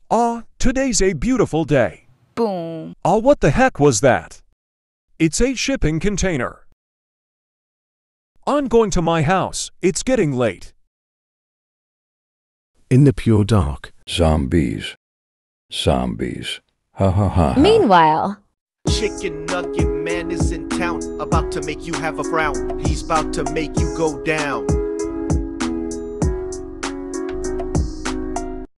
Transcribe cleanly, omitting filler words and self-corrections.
Today's a beautiful day. Boom. What the heck was that? It's a shipping container. I'm going to my house. It's getting late. In the pure dark. Zombies. Zombies. Ha ha ha. Meanwhile, Chicken Nugget Man is in town, about to make you have a frown. He's about to make you go down.